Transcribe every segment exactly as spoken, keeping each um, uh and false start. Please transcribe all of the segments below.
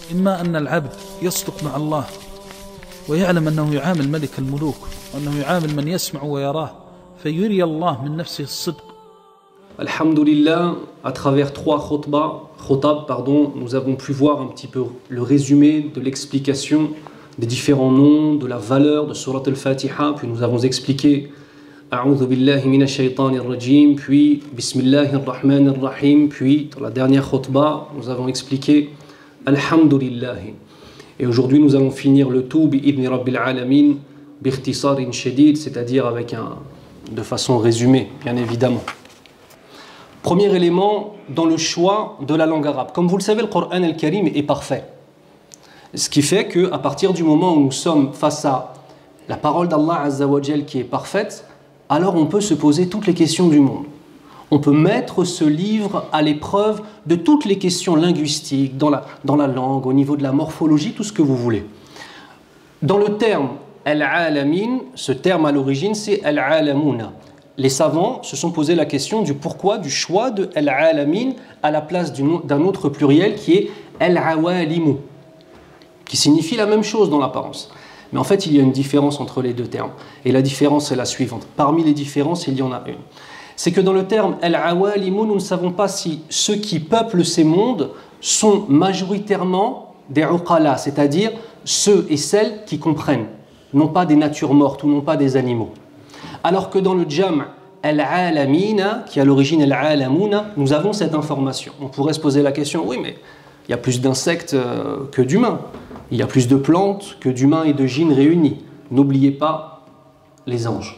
إما أن العبد يصدق مع الله ويعلم أنه يعامل ملك الملوك وأنه يعامل من يسمع ويراه فيري الله من نفسه الصدق. Alhamdulillah, à travers trois khutbah, khutab, pardon, nous avons pu voir un petit peu le résumé de l'explication des différents noms, de la valeur de Surat al-Fatiha, puis nous avons expliqué A'udhu billahi minash shaytanir rajim, puis Bismillahir rahmanir rahim, puis dans la dernière khutbah, nous avons expliqué Alhamdulillah. Et aujourd'hui, nous allons finir le tout bi'idni rabbil alamin, bi'ikhtisarin shadid, c'est-à-dire avec un, de façon résumée, bien évidemment. Premier élément dans le choix de la langue arabe. Comme vous le savez, le Coran al-Karim est parfait. Ce qui fait qu'à partir du moment où nous sommes face à la parole d'Allah Azza wa Jal qui est parfaite, alors on peut se poser toutes les questions du monde. On peut mettre ce livre à l'épreuve de toutes les questions linguistiques, dans la, dans la langue, au niveau de la morphologie, tout ce que vous voulez. Dans le terme al-alamin, ce terme à l'origine c'est al-alamuna. Les savants se sont posé la question du pourquoi du choix de al-alamin à la place d'un autre pluriel qui est al-awalimu, qui signifie la même chose dans l'apparence. Mais en fait, il y a une différence entre les deux termes. Et la différence est la suivante. Parmi les différences, il y en a une. C'est que dans le terme al-awalimu, nous ne savons pas si ceux qui peuplent ces mondes sont majoritairement des uqala, c'est-à-dire ceux et celles qui comprennent, non pas des natures mortes ou non pas des animaux. Alors que dans le jam' al-alamina, qui est à l'origine al-alamuna, nous avons cette information. On pourrait se poser la question, oui, mais il y a plus d'insectes que d'humains. Il y a plus de plantes que d'humains et de djinns réunis. N'oubliez pas les anges.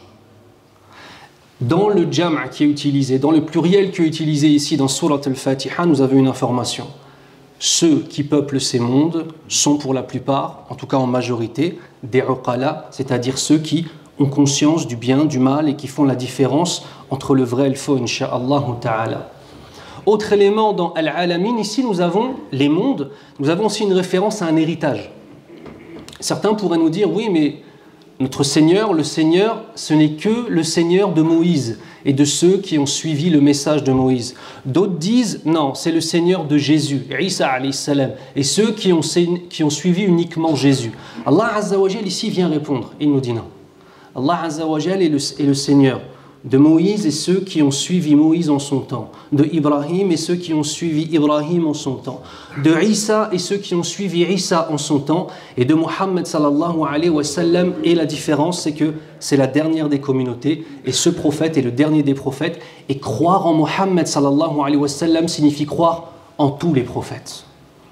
Dans le jam' qui est utilisé, dans le pluriel qui est utilisé ici dans Surat al-Fatiha, nous avons une information. Ceux qui peuplent ces mondes sont pour la plupart, en tout cas en majorité, des uqala, c'est-à-dire ceux qui ont conscience du bien, du mal et qui font la différence entre le vrai et le faux, incha'Allah ta'ala. Autre élément dans Al-Alamin, ici nous avons les mondes, nous avons aussi une référence à un héritage. Certains pourraient nous dire, oui mais notre Seigneur, le Seigneur, ce n'est que le Seigneur de Moïse et de ceux qui ont suivi le message de Moïse. D'autres disent, non, c'est le Seigneur de Jésus, Isa alayhi salam, et ceux qui ont, qui ont suivi uniquement Jésus. Allah Azza wa Jal ici vient répondre, il nous dit non. Allah Azza wa Jal est le, est le Seigneur de Moïse et ceux qui ont suivi Moïse en son temps, de Ibrahim et ceux qui ont suivi Ibrahim en son temps, de Isa et ceux qui ont suivi Isa en son temps, et de Muhammad sallallahu alayhi wa sallam. Et la différence, c'est que c'est la dernière des communautés, et ce prophète est le dernier des prophètes, et croire en Muhammad sallallahu alayhi wa sallam signifie croire en tous les prophètes.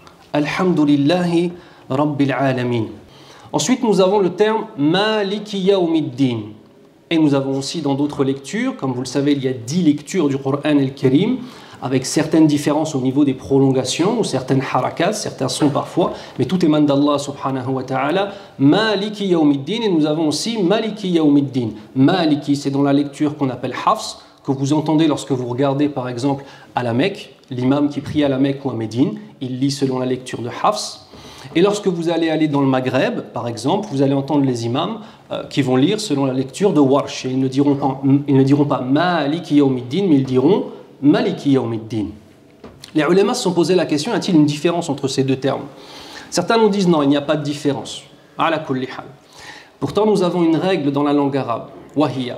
Alhamdulillahi Rabbil Alamin. Ensuite, nous avons le terme Maliki Yawmiddin. Et nous avons aussi dans d'autres lectures, comme vous le savez, il y a dix lectures du Coran al-Karim, avec certaines différences au niveau des prolongations, ou certaines harakas, certains sons parfois, mais tout émane d'Allah subhanahu wa ta'ala. Maliki Yawmiddin, et nous avons aussi Maliki Yawmiddin. Maliki, c'est dans la lecture qu'on appelle Hafs, que vous entendez lorsque vous regardez par exemple à la Mecque, l'imam qui prie à la Mecque ou à Médine, il lit selon la lecture de Hafs. Et lorsque vous allez aller dans le Maghreb, par exemple, vous allez entendre les imams euh, qui vont lire selon la lecture de Warsh. Et ils ne diront pas, ils ne diront pas Maliki Yawmiddin, mais ils diront Maliki Yawmiddin. Les ulama se sont posé la question, y a-t-il une différence entre ces deux termes? Certains nous disent non, il n'y a pas de différence. Ala kulli hal. Pourtant, nous avons une règle dans la langue arabe. Wahiya.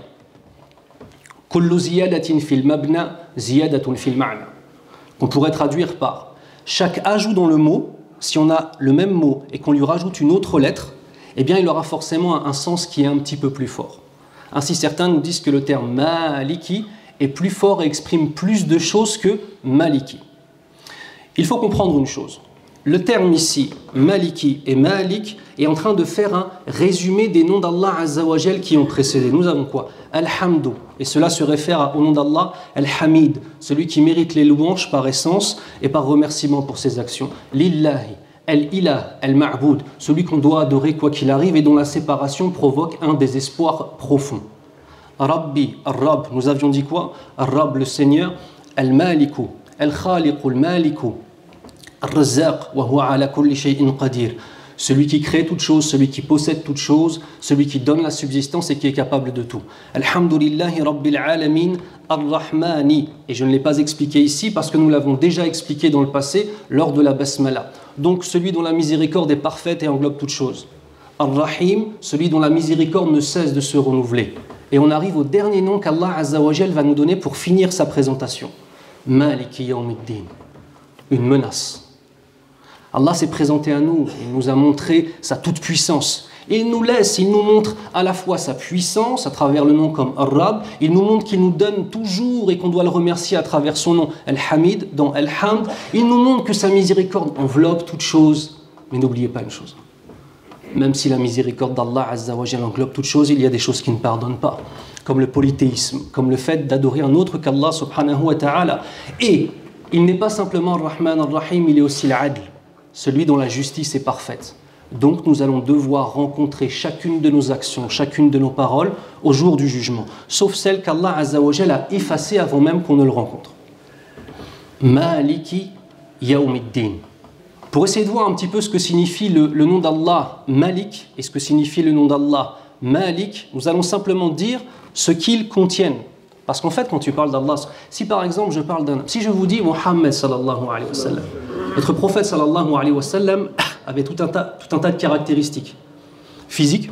Kullu ziyadatin fil mabna, ziyadatun fil ma'na. Qu'on pourrait traduire par chaque ajout dans le mot. Si on a le même mot et qu'on lui rajoute une autre lettre, eh bien il aura forcément un, un sens qui est un petit peu plus fort. Ainsi, certains nous disent que le terme maliki est plus fort et exprime plus de choses que maliki. Il faut comprendre une chose. Le terme ici, maliki et malik, est en train de faire un résumé des noms d'Allah Azza wa Jal qui ont précédé. Nous avons quoi? Al-Hamdu, et cela se réfère au nom d'Allah, Al-Hamid, celui qui mérite les louanges par essence et par remerciement pour ses actions. Lillahi, Al-Ilah, Al-Ma'boud, celui qu'on doit adorer quoi qu'il arrive et dont la séparation provoque un désespoir profond. Rabbi, Ar-Rab, nous avions dit quoi? Ar-Rab, le Seigneur, Al-Maliku, Al-Khaliqu, Al-Maliku, Ar-Razzaq, wa huwa ala kulli shay'in qadir. Celui qui crée toute chose, celui qui possède toute chose, celui qui donne la subsistance et qui est capable de tout. Alhamdulillahi Rabbil Alamin Ar-Rahmani. Et je ne l'ai pas expliqué ici parce que nous l'avons déjà expliqué dans le passé lors de la Basmala. donc celui dont la miséricorde est parfaite et englobe toutes choses. Ar-Rahim, celui dont la miséricorde ne cesse de se renouveler. Et on arrive au dernier nom qu'Allah Azza wa Jal va nous donner pour finir sa présentation. Maliki Yawmiddin, une menace. Allah s'est présenté à nous, il nous a montré sa toute-puissance. Il nous laisse, il nous montre à la fois sa puissance à travers le nom comme Ar-Rab, il nous montre qu'il nous donne toujours et qu'on doit le remercier à travers son nom Al-Hamid, dans Al-Hamd. Il nous montre que sa miséricorde enveloppe toute chose. Mais n'oubliez pas une chose. Même si la miséricorde d'Allah Azza wa Jal englobe toute chose, il y a des choses qui ne pardonnent pas. Comme le polythéisme, comme le fait d'adorer un autre qu'Allah subhanahu wa ta'ala. Et il n'est pas simplement Ar-Rahman Ar-Rahim, il est aussi l'Adl, celui dont la justice est parfaite. Donc nous allons devoir rencontrer chacune de nos actions, chacune de nos paroles au jour du jugement, sauf celles qu'Allah Azza wa Jal a effacées avant même qu'on ne le rencontre. Maliki Yawmiddin. Pour essayer de voir un petit peu ce que signifie le, le nom d'Allah Malik et ce que signifie le nom d'Allah Malik, nous allons simplement dire ce qu'ils contiennent. Parce qu'en fait, quand tu parles d'Allah, si par exemple je parle d'un... Si je vous dis Muhammad sallallahu alayhi wa sallam, notre prophète sallallahu alayhi wa sallam avait tout un tas, tout un tas de caractéristiques physiques,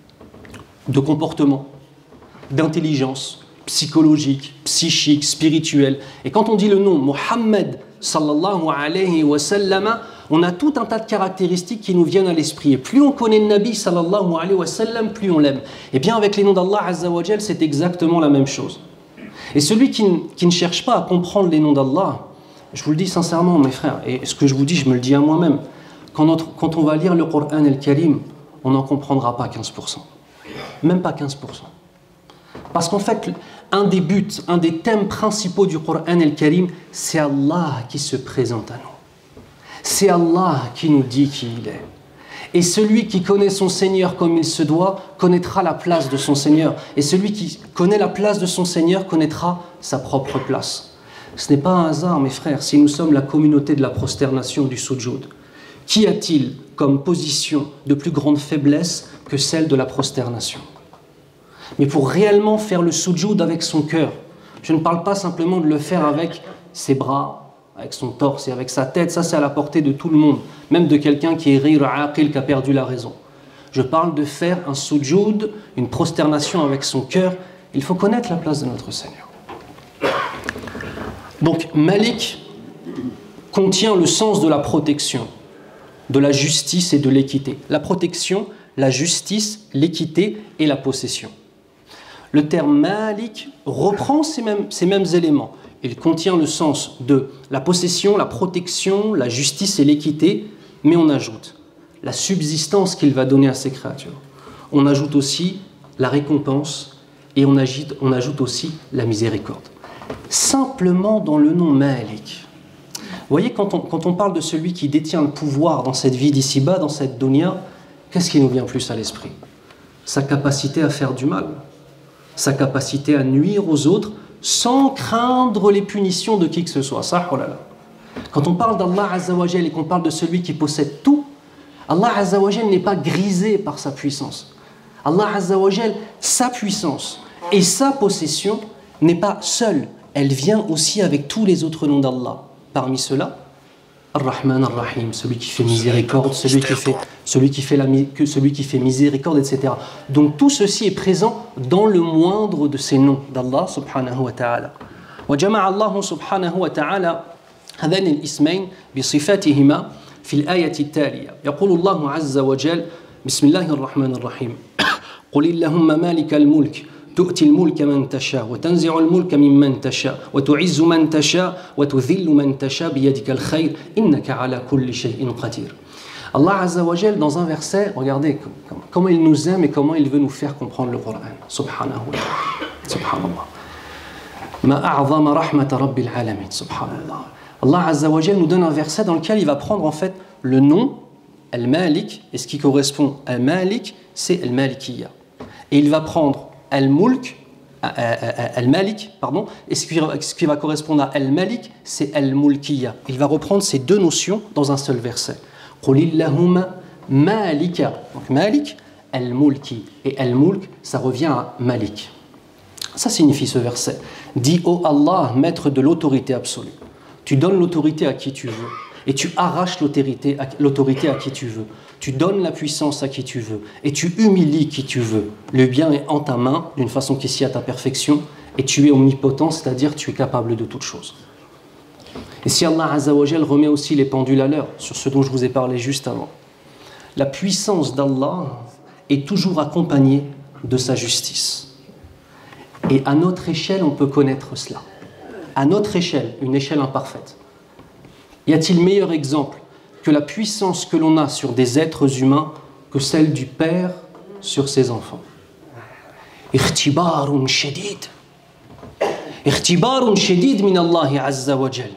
de comportement, d'intelligence, psychologique, psychique, spirituelle. Et quand on dit le nom Muhammad sallallahu alayhi wa sallam, on a tout un tas de caractéristiques qui nous viennent à l'esprit. Et plus on connaît le Nabi sallallahu alayhi wa sallam, plus on l'aime. Et bien avec les noms d'Allah Azza wa Jal, c'est exactement la même chose. Et celui qui, qui ne cherche pas à comprendre les noms d'Allah, je vous le dis sincèrement mes frères, et ce que je vous dis, je me le dis à moi-même, quand, notre, quand on va lire le Coran al-Karim, on n'en comprendra pas quinze pour cent. Même pas quinze pour cent. Parce qu'en fait, un des buts, un des thèmes principaux du Coran al-Karim, c'est Allah qui se présente à nous. C'est Allah qui nous dit qui il est. Et celui qui connaît son Seigneur comme il se doit, connaîtra la place de son Seigneur. Et celui qui connaît la place de son Seigneur, connaîtra sa propre place. Ce n'est pas un hasard, mes frères, si nous sommes la communauté de la prosternation du soujud. Qu'y a-t-il comme position de plus grande faiblesse que celle de la prosternation? Mais pour réellement faire le soujud avec son cœur, je ne parle pas simplement de le faire avec ses bras, avec son torse et avec sa tête, ça c'est à la portée de tout le monde, même de quelqu'un qui est ghayr aqil, qui a perdu la raison. Je parle de faire un soujud, une prosternation avec son cœur. Il faut connaître la place de notre Seigneur. Donc Malik contient le sens de la protection, de la justice et de l'équité. La protection, la justice, l'équité et la possession. Le terme Malik reprend ces mêmes, ces mêmes éléments. Il contient le sens de la possession, la protection, la justice et l'équité, mais on ajoute la subsistance qu'il va donner à ses créatures. On ajoute aussi la récompense et on ajoute, on ajoute aussi la miséricorde. Simplement dans le nom Malik. Vous voyez, quand on, quand on parle de celui qui détient le pouvoir dans cette vie d'ici-bas, dans cette dunya, qu'est-ce qui nous vient plus à l'esprit? Sa capacité à faire du mal, sa capacité à nuire aux autres, sans craindre les punitions de qui que ce soit. Ça, oh là là. Quand on parle d'Allah Azza wa Jal et qu'on parle de celui qui possède tout, Allah Azza wa Jal n'est pas grisé par sa puissance. Allah Azza wa Jal, sa puissance et sa possession n'est pas seule. Elle vient aussi avec tous les autres noms d'Allah. Parmi ceux-là, Ar-Rahman Ar-Rahim, celui qui fait miséricorde, celui qui fait, celui qui fait, la, celui qui fait miséricorde, et cetera. Donc tout ceci est présent dans le moindre de ces noms d'Allah subhanahu wa ta'ala. وجمع الله سبحانه وتعالى هذين الاسمين بصفاتهما في الآية التالية. يقول الله عز وجل بسم الله الرحمن الرحيم قل اللهم مالك الملك تؤتي الملك من تشاء وتنزع الملك ممن تشاء وتعز من تشاء وتذل من تشاء بيدك الخير إنك على كل شيء قدير. Allah Azza wa Jal, dans un verset, regardez comment il nous aime et comment il veut nous faire comprendre le Coran. Subhanahu wa ta'ala. Subhanallah. Ma a'zama rahmata rabbil alamin. Subhanallah. Allah Azza wa Jal nous donne un verset dans lequel il va prendre en fait le nom Al-Malik, et ce qui correspond à Malik, c'est Al-Malikiyya. Et il va prendre Al-Mulk, Al-Malik, pardon, et ce qui, ce qui va correspondre à Al-Malik, c'est Al-Mulkiyya. Il va reprendre ces deux notions dans un seul verset. Qulillahumma Malika. Donc Malik, Al-Mulki. Et Al-Mulk, ça revient à Malik. Ça signifie ce verset. Dis, ô Allah, maître de l'autorité absolue. Tu donnes l'autorité à qui tu veux. et tu arraches l'autorité à, l'autorité à qui tu veux. Tu donnes la puissance à qui tu veux et tu humilies qui tu veux. Le bien est en ta main d'une façon qui s'y à ta perfection et tu es omnipotent, c'est-à-dire tu es capable de toutes choses. Et si Allah Azza wa Jal remet aussi les pendules à l'heure sur ce dont je vous ai parlé juste avant, la puissance d'Allah est toujours accompagnée de sa justice. Et à notre échelle, on peut connaître cela. À notre échelle, une échelle imparfaite. Y a-t-il meilleur exemple que la puissance que l'on a sur des êtres humains que celle du Père sur ses enfants? اختبار شديد اختبار شديد من الله عز وجل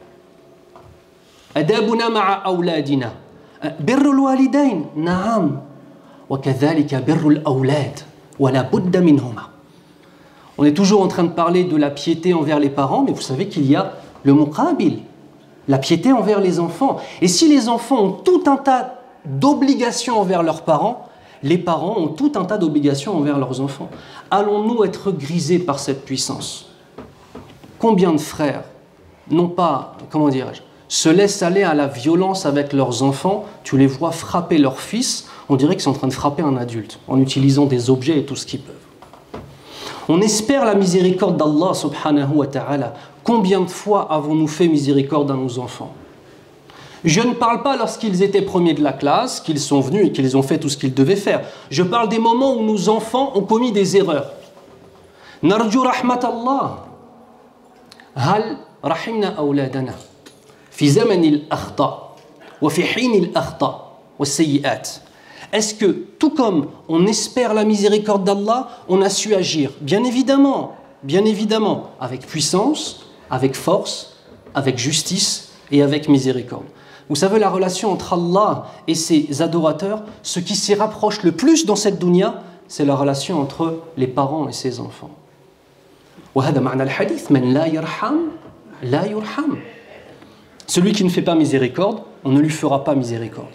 أدابنا مع أولادنا بر الوالدين نعم وكذلك بر الأولاد ولا بد منهما. On est toujours en train de parler de la piété envers les parents, mais vous savez qu'il y a le muqabil, la piété envers les enfants. Et si les enfants ont tout un tas d'obligations envers leurs parents, les parents ont tout un tas d'obligations envers leurs enfants. Allons-nous être grisés par cette puissance? Combien de frères n'ont pas, comment dirais-je, se laissent aller à la violence avec leurs enfants? Tu les vois frapper leur fils, on dirait qu'ils sont en train de frapper un adulte, en utilisant des objets et tout ce qu'ils peuvent. On espère la miséricorde d'Allah subhanahu wa ta'ala. Combien de fois avons-nous fait miséricorde à nos enfants? Je ne parle pas lorsqu'ils étaient premiers de la classe, qu'ils sont venus et qu'ils ont fait tout ce qu'ils devaient faire. Je parle des moments où nos enfants ont commis des erreurs. Narju rahmat Allah. Hal rahimna awladana fi zaman al-akhta wa fi hin al-akhta wa sayyi'at. Est-ce que, tout comme on espère la miséricorde d'Allah, on a su agir? Bien évidemment, bien évidemment, avec puissance, avec force, avec justice et avec miséricorde. Vous savez, la relation entre Allah et ses adorateurs, ce qui s'y rapproche le plus dans cette dunya, c'est la relation entre les parents et ses enfants. Celui qui ne fait pas miséricorde, on ne lui fera pas miséricorde.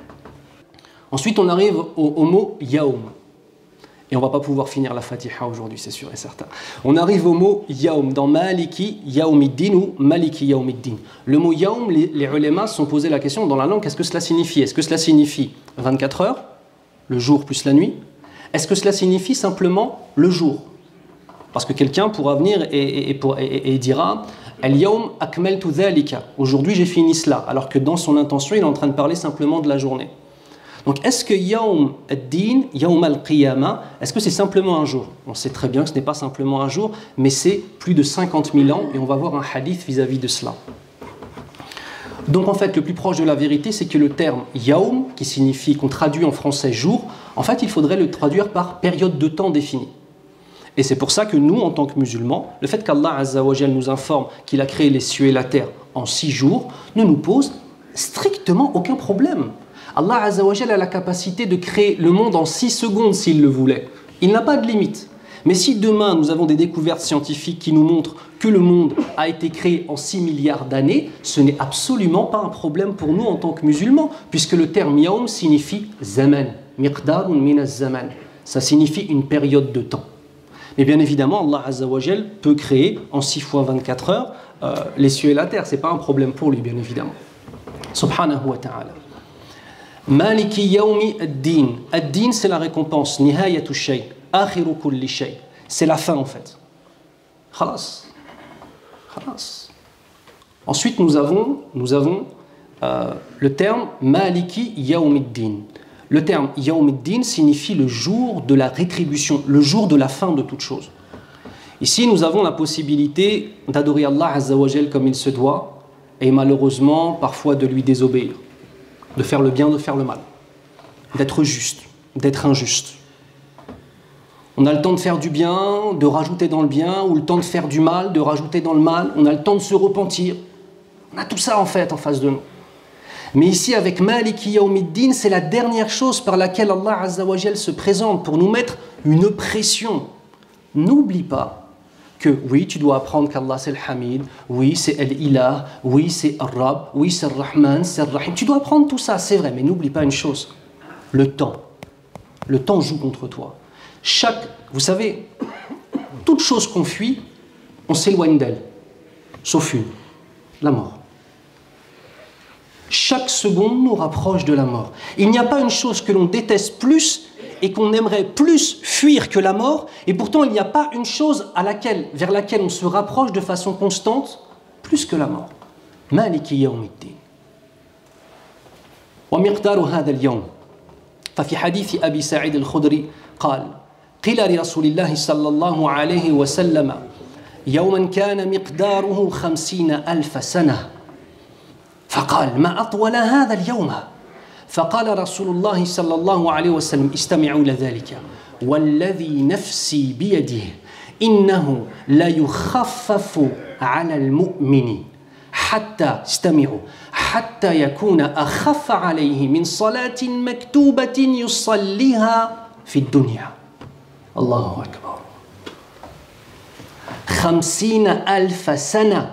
Ensuite, on arrive au, au mot yaoum. Et on ne va pas pouvoir finir la Fatiha aujourd'hui, c'est sûr et certain. On arrive au mot yaoum, dans Maliki Yawmiddin ou Maliki Yawmiddin. Le mot yaoum, les, les ulémas se sont posé la question dans la langue, qu'est-ce que cela signifie? Est-ce que cela signifie vingt-quatre heures, le jour plus la nuit? Est-ce que cela signifie simplement le jour? Parce que quelqu'un pourra venir et, et, et, pour, et, et, et dira Al-Yawm akmaltu dhalika. Aujourd'hui j'ai fini cela, alors que dans son intention il est en train de parler simplement de la journée. Donc, est-ce que Yawm ad-Din, Yawm al-Qiyamah, est-ce que c'est simplement un jour? On sait très bien que ce n'est pas simplement un jour, mais c'est plus de cinquante mille ans, et on va voir un hadith vis-à-vis de cela. Donc, en fait, le plus proche de la vérité, c'est que le terme Yawm, qui signifie, qu'on traduit en français jour, en fait, il faudrait le traduire par période de temps définie. Et c'est pour ça que nous, en tant que musulmans, le fait qu'Allah Azza wa Jal nous informe qu'il a créé les cieux et la terre en six jours, ne nous pose strictement aucun problème. Allah Azza wa Jal a la capacité de créer le monde en six secondes s'il le voulait. Il n'a pas de limite. Mais si demain nous avons des découvertes scientifiques qui nous montrent que le monde a été créé en six milliards d'années, ce n'est absolument pas un problème pour nous en tant que musulmans, puisque le terme Yawm signifie zaman, miqdarun min az-zaman. Ça signifie une période de temps. Mais bien évidemment, Allah Azza wa Jal peut créer en six fois vingt-quatre heures euh, les cieux et la terre. Ce n'est pas un problème pour lui, bien évidemment. Subhanahu wa ta'ala. Maliki Yawmi ad-Din. Ad-Din, c'est la récompense. Nihayatu shay. Akhiru kulli shay. C'est la fin en fait. Khalas. Khalas. Ensuite, nous avons, nous avons euh, le terme Maliki Yawmi ad-Din. Le terme Yawmi ad-Din signifie le jour de la rétribution, le jour de la fin de toute chose. Ici, nous avons la possibilité d'adorer Allah Azza wa Jal comme il se doit, et malheureusement, parfois de lui désobéir. De faire le bien, de faire le mal, d'être juste, d'être injuste. On a le temps de faire du bien, de rajouter dans le bien, ou le temps de faire du mal, de rajouter dans le mal. On a le temps de se repentir. On a tout ça en fait en face de nous. Mais ici, avec Maliki Yawmiddin, c'est la dernière chose par laquelle Allah Azza wa Jal se présente pour nous mettre une pression. N'oublie pas que oui, tu dois apprendre qu'Allah c'est le Hamid, oui c'est Al-Ilah, oui c'est Ar-Rab, oui c'est Ar-Rahman, c'est Ar-Rahim. Tu dois apprendre tout ça, c'est vrai, mais n'oublie pas une chose, le temps. Le temps joue contre toi. Chaque, vous savez, toute chose qu'on fuit, on s'éloigne d'elle, sauf une, la mort. Chaque seconde nous rapproche de la mort. Il n'y a pas une chose que l'on déteste plus et qu'on aimerait plus fuir que la mort, et pourtant il n'y a pas une chose à laquelle, vers laquelle on se rapproche de façon constante plus que la mort. Maliki yawmiddin. ومقدار هذا اليوم ففي حديث أبي سعيد الخدري قال قيل لرسول الله صلى الله عليه وسلم يوما كان مقداره خمسين ألف سنة فقال ما أطول هذا اليوم فقال رسول الله صلى الله عليه وسلم استمعوا إلى ذلك والذي نفسي بيده إنه لا يخفف على المؤمن حتى استمعوا حتى يكون أخف عليه من صلاة مكتوبة يصليها في الدنيا الله أكبر خمسين ألف سنة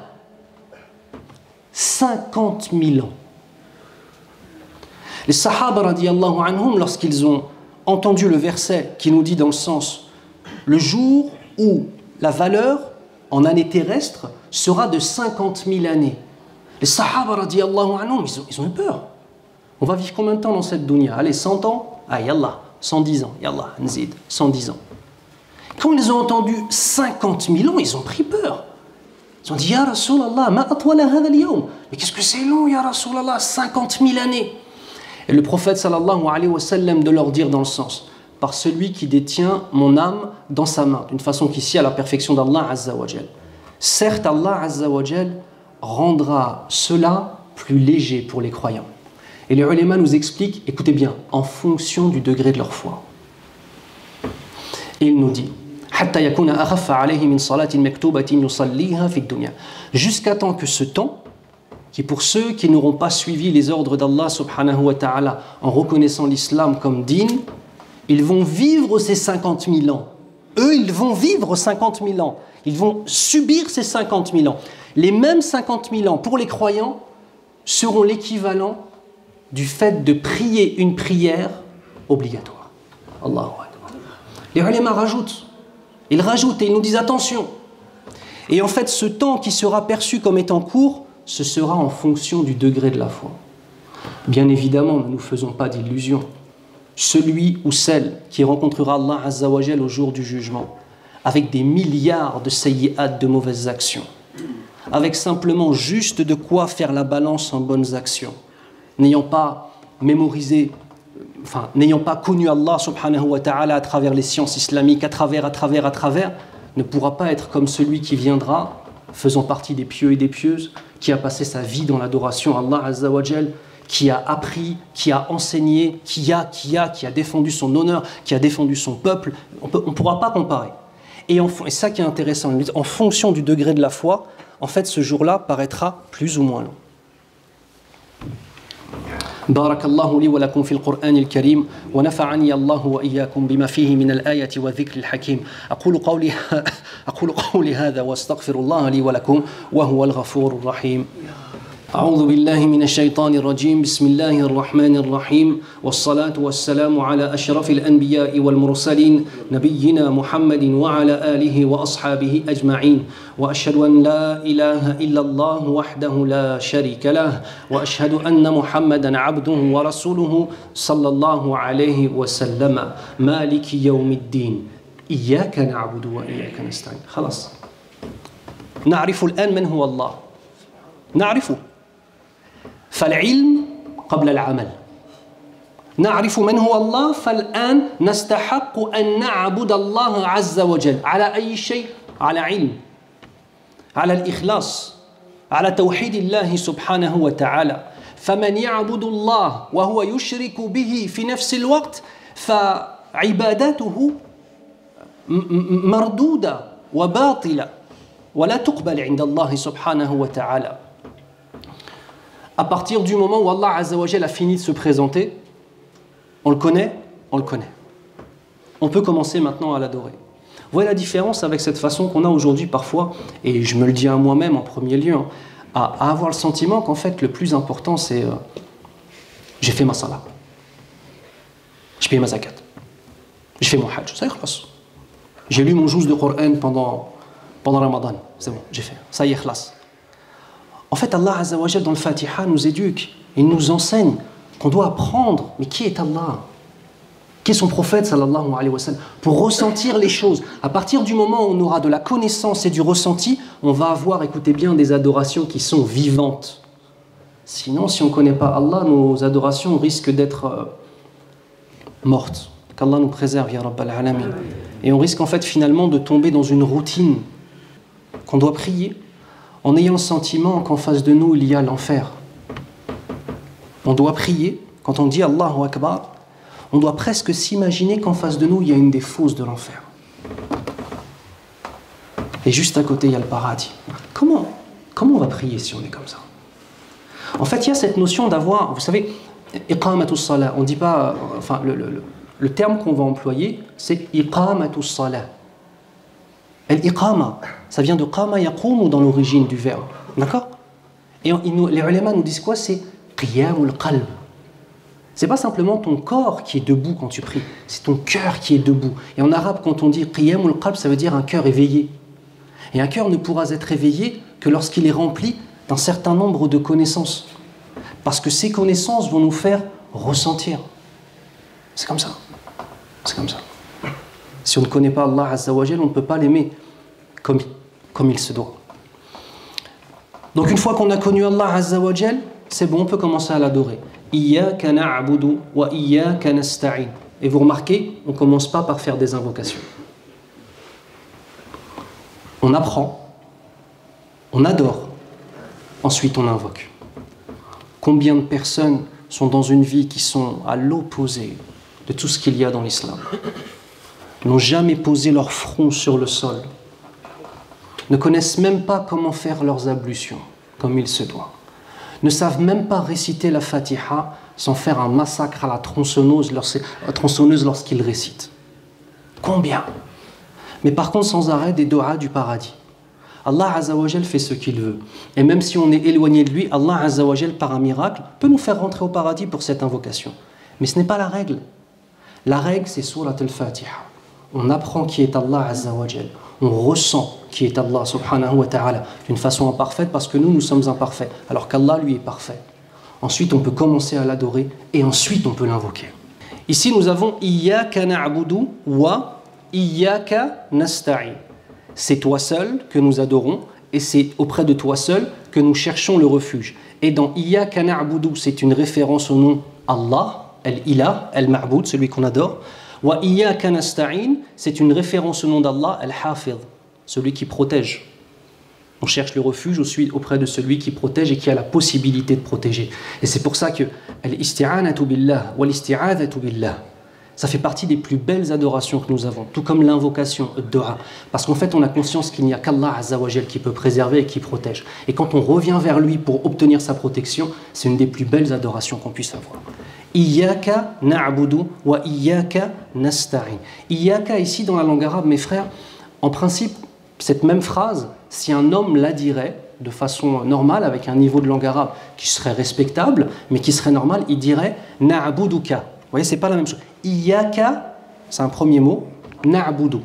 cinquante mille ans. Les Sahaba radiyallahu anhum, lorsqu'ils ont entendu le verset qui nous dit dans le sens le jour où la valeur en années terrestres sera de cinquante mille années. Les Sahaba radiyallahu anhum, ils ont, ils ont eu peur. On va vivre combien de temps dans cette dunya? Allez, cent ans? Ah, yallah, cent dix ans. Yallah, nzid, cent dix ans. Quand ils ont entendu cinquante mille ans, ils ont pris peur. Ils ont dit, Ya Rasulallah, ma atwala hadha al-yawm. Mais qu'est-ce que c'est long, Ya Rasulallah, cinquante mille années. Et le prophète sallallahu alayhi wa sallam de leur dire dans le sens, par celui qui détient mon âme dans sa main, d'une façon qui sied à la perfection d'Allah Azza wa Jal. Certes, Allah Azza wa Jal rendra cela plus léger pour les croyants. Et les ulama nous expliquent, écoutez bien, en fonction du degré de leur foi. Et il nous dit, jusqu'à temps que ce temps, qui pour ceux qui n'auront pas suivi les ordres d'Allah subhanahu wa ta'ala en reconnaissant l'islam comme din, ils vont vivre ces cinquante mille ans. Eux, ils vont vivre cinquante mille ans. Ils vont subir ces cinquante mille ans. Les mêmes cinquante mille ans pour les croyants seront l'équivalent du fait de prier une prière obligatoire. Allahu Akbar. Les ulama rajoutent, ils rajoutent et ils nous disent attention. Et en fait, ce temps qui sera perçu comme étant court, ce sera en fonction du degré de la foi. Bien évidemment, ne nous faisons pas d'illusions. Celui ou celle qui rencontrera Allah Azza wa Jal au jour du jugement, avec des milliards de sayyi'at, de mauvaises actions, avec simplement juste de quoi faire la balance en bonnes actions, n'ayant pas mémorisé, enfin, n'ayant pas connu Allah subhanahu wa ta'ala à travers les sciences islamiques, à travers, à travers, à travers, ne pourra pas être comme celui qui viendra, faisant partie des pieux et des pieuses, qui a passé sa vie dans l'adoration à Allah Azza wa Jal, qui a appris, qui a enseigné, qui a, qui a, qui a défendu son honneur, qui a défendu son peuple. On ne pourra pas comparer. Et, en, et ça qui est intéressant, en fonction du degré de la foi, en fait, ce jour-là paraîtra plus ou moins long. بارك الله لي ولكم في القرآن الكريم ونفعني الله وإياكم بما فيه من الآية والذكر الحكيم أقول قولي أقول قولي هذا وأستغفر الله لي ولكم وهو الغفور الرحيم أعوذ بالله من الشيطان الرجيم بسم الله الرحمن الرحيم والصلاة والسلام على أشرف الأنبياء والمرسلين نبينا محمد وعلى آله وأصحابه أجمعين وأشهد أن لا إله إلا الله وحده لا شريك له وأشهد أن محمدا عبده ورسوله صلى الله عليه وسلم مالك يوم الدين إياك نعبد وإياك نستعين خلاص نعرف الآن من هو الله نعرفه فالعلم قبل العمل نعرف من هو الله فالآن نستحق أن نعبد الله عز وجل على أي شيء على علم على الإخلاص على توحيد الله سبحانه وتعالى فمن يعبد الله وهو يشرك به في نفس الوقت فعباداته مردودة وباطلة ولا تقبل عند الله سبحانه وتعالى. À partir du moment où Allah Azza wa Jal a fini de se présenter, on le connaît, on le connaît. On peut commencer maintenant à l'adorer. Vous voyez la différence avec cette façon qu'on a aujourd'hui parfois, et je me le dis à moi-même en premier lieu, hein, à, à avoir le sentiment qu'en fait le plus important c'est euh, j'ai fait ma salat, j'ai payé ma zakat, j'ai fait mon hajj, ça y est, j'ai lu mon juz de Coran pendant, pendant Ramadan, c'est bon, j'ai fait, ça y est, khlas. En fait, Allah Azza wa Jal dans le Fatiha nous éduque Il nous enseigne qu'on doit apprendre, mais qui est Allah? Qui est son prophète sallallahu alayhi wa sallam? Pour ressentir les choses. À partir du moment où on aura de la connaissance et du ressenti, on va avoir, écoutez bien, des adorations qui sont vivantes. Sinon, si on ne connaît pas Allah, nos adorations risquent d'être euh, mortes. Qu'Allah nous préserve, ya Rabbal Alamin. Et on risque en fait finalement de tomber dans une routine qu'on doit prier en ayant le sentiment qu'en face de nous il y a l'enfer. On doit prier, quand on dit Allahu Akbar, on doit presque s'imaginer qu'en face de nous il y a une des fosses de l'enfer. Et juste à côté il y a le paradis. Comment, comment on va prier si on est comme ça? En fait il y a cette notion d'avoir, vous savez, iqamatus salah, on ne dit pas, enfin le, le, le terme qu'on va employer c'est iqamatus salah. Al-iqama, ça vient de qama yaqum dans l'origine du verbe, d'accord? Et on, nous, les ulama nous disent quoi? C'est qiyamul qalb. C'est pas simplement ton corps qui est debout quand tu pries, c'est ton cœur qui est debout. Et en arabe, quand on dit qiyamul qalb, ça veut dire un cœur éveillé. Et un cœur ne pourra être éveillé que lorsqu'il est rempli d'un certain nombre de connaissances. Parce que ces connaissances vont nous faire ressentir. C'est comme ça. C'est comme ça. Si on ne connaît pas Allah Azza wa Jal, on ne peut pas l'aimer comme, comme il se doit. Donc une fois qu'on a connu Allah Azza wa Jal, c'est bon, on peut commencer à l'adorer. Iyyaka na'budu wa iyyaka nasta'in. Et vous remarquez, on ne commence pas par faire des invocations. On apprend, on adore, ensuite on invoque. Combien de personnes sont dans une vie qui sont à l'opposé de tout ce qu'il y a dans l'islam, n'ont jamais posé leur front sur le sol, ne connaissent même pas comment faire leurs ablutions comme il se doit, ne savent même pas réciter la Fatiha sans faire un massacre à la tronçonneuse, la tronçonneuse lorsqu'ils récitent. Combien? Mais par contre sans arrêt des doigts du paradis. Allah Azza wa Jal fait ce qu'il veut. Et même si on est éloigné de lui, Allah Azza wa Jal par un miracle peut nous faire rentrer au paradis pour cette invocation. Mais ce n'est pas la règle. La règle c'est Surat al-Fatiha. On apprend qui est Allah Azza wa Jal. On ressent qui est Allah subhanahu wa ta'ala d'une façon imparfaite parce que nous, nous sommes imparfaits, alors qu'Allah lui est parfait. Ensuite, on peut commencer à l'adorer et ensuite on peut l'invoquer. Ici, nous avons Iyyaka na'budu wa Iyyaka nasta'in. C'est toi seul que nous adorons et c'est auprès de toi seul que nous cherchons le refuge. Et dans Iyyaka na'budu, c'est une référence au nom Allah, Al-Ilah, Al-Ma'bud, celui qu'on adore. Wa iyyaka nasta'in, c'est une référence au nom d'Allah, Al-Hafidh, celui qui protège. On cherche le refuge auprès de celui qui protège et qui a la possibilité de protéger. Et c'est pour ça que Al-Isti'anatu billah wa Al-Isti'adhatu billah, ça fait partie des plus belles adorations que nous avons, tout comme l'invocation, Ad-Du'a. Parce qu'en fait, on a conscience qu'il n'y a qu'Allah Azza wa Jal qui peut préserver et qui protège. Et quand on revient vers lui pour obtenir sa protection, c'est une des plus belles adorations qu'on puisse avoir. Iyyaka na'budu wa iyyaka nasta'in. Iyyaka, ici dans la langue arabe, mes frères, en principe, cette même phrase, si un homme la dirait de façon normale, avec un niveau de langue arabe qui serait respectable, mais qui serait normal, il dirait na'buduka. Vous voyez, c'est pas la même chose. Iyyaka, c'est un premier mot, na'budu.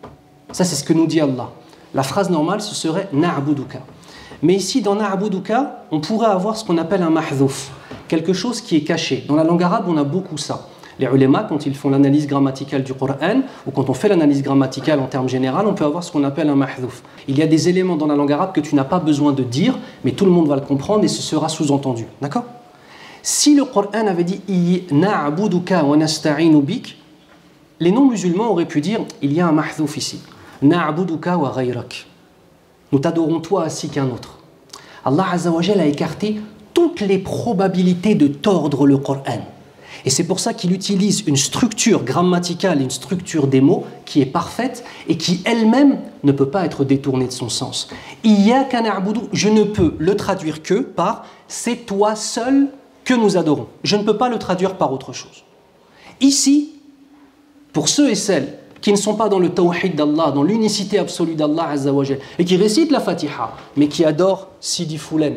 Ça, c'est ce que nous dit Allah. La phrase normale, ce serait na'buduka. Mais ici, dans na'buduka, on pourrait avoir ce qu'on appelle un mahdhouf, quelque chose qui est caché. Dans la langue arabe, on a beaucoup ça. Les ulémas, quand ils font l'analyse grammaticale du Coran, ou quand on fait l'analyse grammaticale en termes généraux, on peut avoir ce qu'on appelle un mahdhouf. Il y a des éléments dans la langue arabe que tu n'as pas besoin de dire, mais tout le monde va le comprendre et ce sera sous-entendu. D'accord? Si le Coran avait dit « Na'buduka wa nasta'inu bik », les non-musulmans auraient pu dire « Il y a un mahdhouf ici. Na'buduka wa ghayrak ». Nous t'adorons toi ainsi qu'un autre. Allah Azza wa Jal a écarté toutes les probabilités de tordre le Coran. Et c'est pour ça qu'il utilise une structure grammaticale, une structure des mots qui est parfaite et qui elle-même ne peut pas être détournée de son sens. Iyyaka na'budu, je ne peux le traduire que par « c'est toi seul que nous adorons ». Je ne peux pas le traduire par autre chose. Ici, pour ceux et celles qui ne sont pas dans le tawhid d'Allah, dans l'unicité absolue d'Allah Azza wa Jal, et qui récitent la Fatiha, mais qui adorent Sidi Foulen,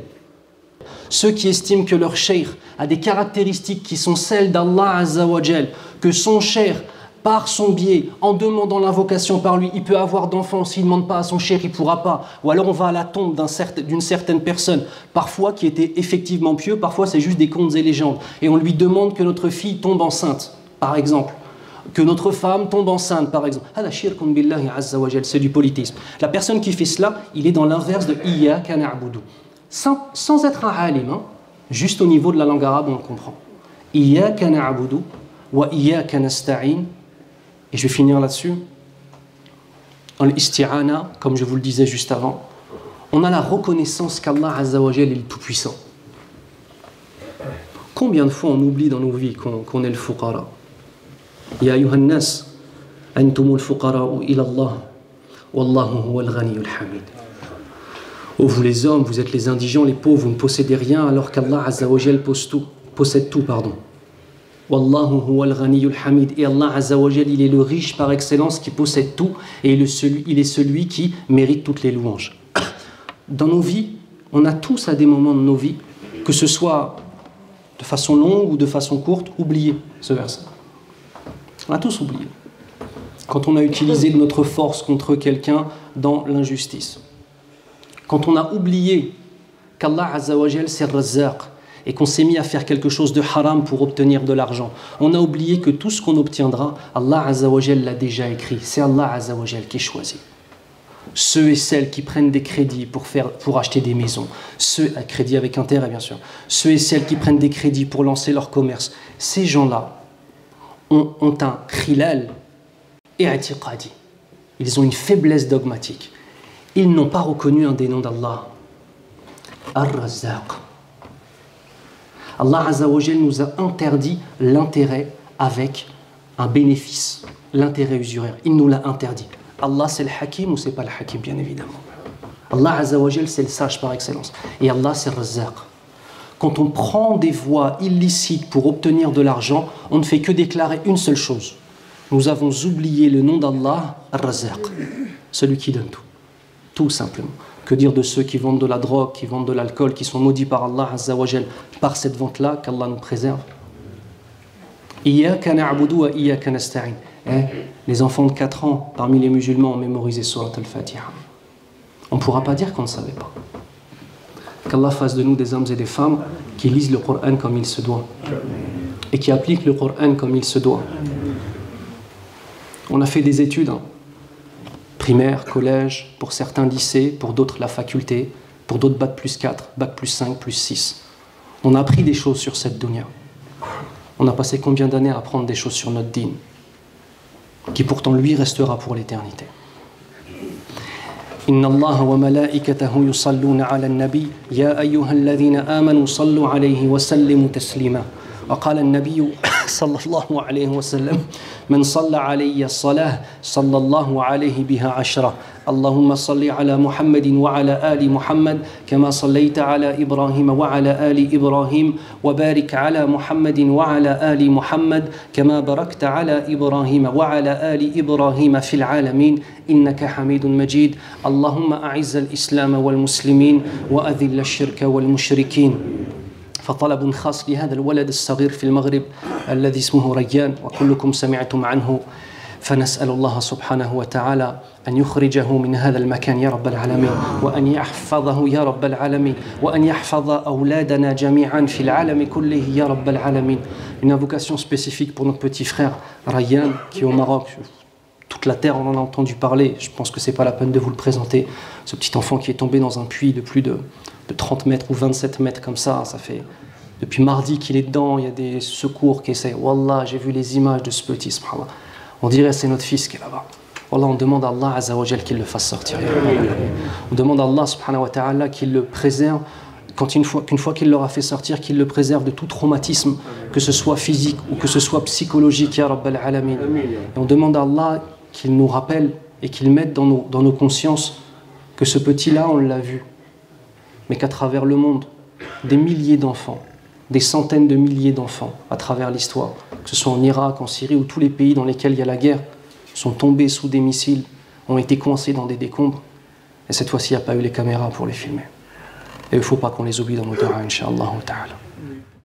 ceux qui estiment que leur cheikh a des caractéristiques qui sont celles d'Allah Azza wa Jal, que son cheikh par son biais, en demandant l'invocation par lui, il peut avoir d'enfants. S'il ne demande pas à son chéri, il ne pourra pas. Ou alors on va à la tombe d'un certain, d'une certaine personne, parfois qui était effectivement pieux, parfois c'est juste des contes et légendes. Et on lui demande que notre fille tombe enceinte, par exemple. Que notre femme tombe enceinte, par exemple. C'est du politisme. La personne qui fait cela, il est dans l'inverse de Iyyaka na'budu. Sans, sans être un alim, hein, juste au niveau de la langue arabe, on le comprend. Iyyaka na'budu wa iyyaka nasta'in. Et je vais finir là-dessus. Dans l'isti'ana, comme je vous le disais juste avant, on a la reconnaissance qu'Allah Azza wa Jal est le tout-puissant. Combien de fois on oublie dans nos vies qu'on, qu'on est le fuqara? Ya ayyuhan nas, antumul fuqara'u ila Allah, wallahu huwal ghaniyyul hamid. Oh vous les hommes, vous êtes les indigents, les pauvres, vous ne possédez rien alors qu'Allah Azza wa Jal possède tout, pardon. Wallahu huwal ghaniyyul hamid. Et Allah Azza wa Jal, il est le riche par excellence qui possède tout et il est celui, il est celui qui mérite toutes les louanges. Dans nos vies, on a tous à des moments de nos vies, que ce soit de façon longue ou de façon courte, oublié ce verset. On a tous oublié. Quand on a utilisé notre force contre quelqu'un dans l'injustice. Quand on a oublié qu'Allah Azza wa Jal c'est Razzaq et qu'on s'est mis à faire quelque chose de haram pour obtenir de l'argent. On a oublié que tout ce qu'on obtiendra, Allah Azza wa Jal l'a déjà écrit. C'est Allah Azza wa Jal qui choisit. Ceux et celles qui prennent des crédits pour, faire, pour acheter des maisons, ceux à crédit avec intérêt bien sûr, ceux et celles qui prennent des crédits pour lancer leur commerce, ces gens-là ont, ont un khilal et i'tiqadi. Ils ont une faiblesse dogmatique. Ils n'ont pas reconnu un des noms d'Allah. Ar-Razzaq. Allah Azza wa Jal nous a interdit l'intérêt avec un bénéfice, l'intérêt usuraire. Il nous l'a interdit. Allah c'est le Hakim ou c'est pas le Hakim, bien évidemment. Allah Azza wa Jal c'est le sage par excellence. Et Allah c'est le Razzaq. Quand on prend des voies illicites pour obtenir de l'argent, on ne fait que déclarer une seule chose. Nous avons oublié le nom d'Allah, Ar-Razzaq, celui qui donne tout. Tout simplement. Que dire de ceux qui vendent de la drogue, qui vendent de l'alcool, qui sont maudits par Allah Azza wa Jal par cette vente-là, qu'Allah nous préserve. Iyyaka na'budu wa iyyaka nasta'in. Eh, les enfants de quatre ans, parmi les musulmans, ont mémorisé Surat al-Fatiha. On ne pourra pas dire qu'on ne savait pas. Qu'Allah fasse de nous des hommes et des femmes qui lisent le Coran comme il se doit et qui appliquent le Coran comme il se doit. On a fait des études, hein. Primaire, collège, pour certains lycées, pour d'autres la faculté, pour d'autres bac plus quatre, bac plus cinq, plus six. On a appris des choses sur cette dunya. On a passé combien d'années à apprendre des choses sur notre dîn, qui pourtant lui restera pour l'éternité. Inna Allah wa malaikatahu yusalluna ala an-nabi ya ayyuhalladhina amanu sallu alayhi wa sallimu taslima. وقال النبي صلى الله عليه وسلم من صلى علي الصلاة صلى الله عليه بها عشرة اللهم صل على محمد وعلى آل محمد كما صليت على إبراهيم وعلى آل إبراهيم وبارك على محمد وعلى آل محمد كما باركت على إبراهيم وعلى آل إبراهيم في العالمين إنك حميد مجيد اللهم أعز الإسلام والمسلمين وأذل الشرك والمشركين. فطلب خاص لهذا الولد الصغير في المغرب الذي اسمه ريان وكلكم سمعتم عنه فنسأل الله سبحانه وتعالى أن يخرجه من هذا المكان يا رب العالمين وأن يحفظه يا رب العالمين وأن يحفظ أولادنا جميعا في العالم كله يا رب العالمين. Une invocation spécifique pour notre petit frère Ryan qui est au Maroc. Toute la terre on en a entendu parler, je pense que c'est pas la peine de vous le présenter. Ce petit enfant qui est tombé dans un puits de plus de de trente mètres ou vingt-sept mètres comme ça, ça fait depuis mardi qu'il est dedans, il y a des secours qui essaient. Wallah, j'ai vu les images de ce petit, subhanallah. On dirait c'est notre fils qui est là-bas. Wallah, on demande à Allah Azza wa Jal qu'il le fasse sortir. On demande à Allah subhanahu wa ta'ala qu'il le préserve, quand une fois, qu'une fois qu'il l'aura fait sortir, qu'il le préserve de tout traumatisme, que ce soit physique ou que ce soit psychologique, ya Rabbal Alamin. Et on demande à Allah qu'il nous rappelle et qu'il mette dans nos, dans nos consciences que ce petit-là, on l'a vu, mais qu'à travers le monde, des milliers d'enfants, des centaines de milliers d'enfants à travers l'histoire, que ce soit en Irak, en Syrie ou tous les pays dans lesquels il y a la guerre, sont tombés sous des missiles, ont été coincés dans des décombres, et cette fois-ci, il n'y a pas eu les caméras pour les filmer. Et il ne faut pas qu'on les oublie dans nos du'a, incha'Allah ta'ala.